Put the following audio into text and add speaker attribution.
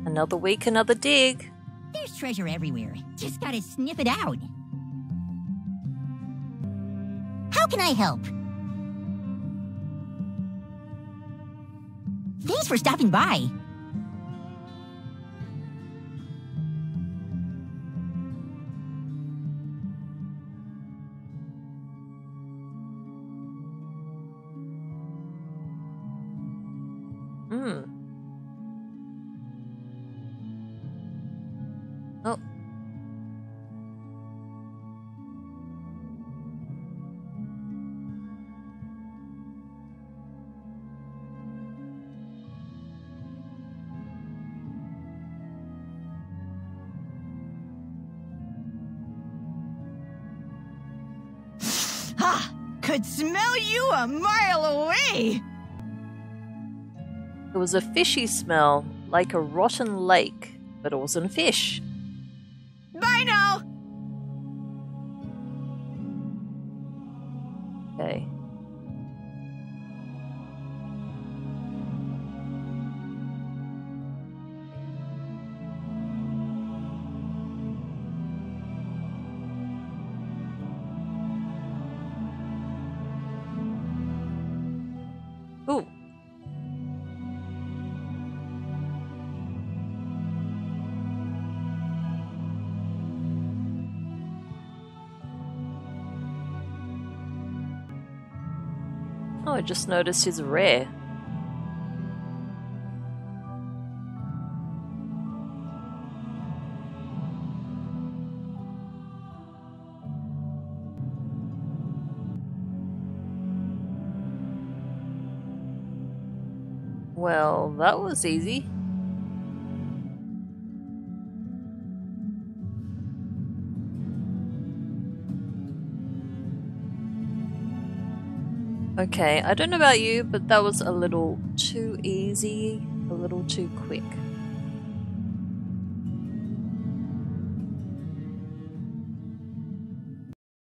Speaker 1: Another week, another dig.
Speaker 2: There's treasure everywhere. Just gotta sniff it out. How can I help? Thanks for stopping by.
Speaker 1: Oh.
Speaker 3: Ha! Could smell you a mile away!
Speaker 1: It was a fishy smell, like a rotten lake, but it wasn't fish.
Speaker 3: Bye now!
Speaker 1: Okay. Ooh. Oh, I just noticed he's rare. Well, that was easy. Okay, I don't know about you, but that was a little too easy, a little too quick.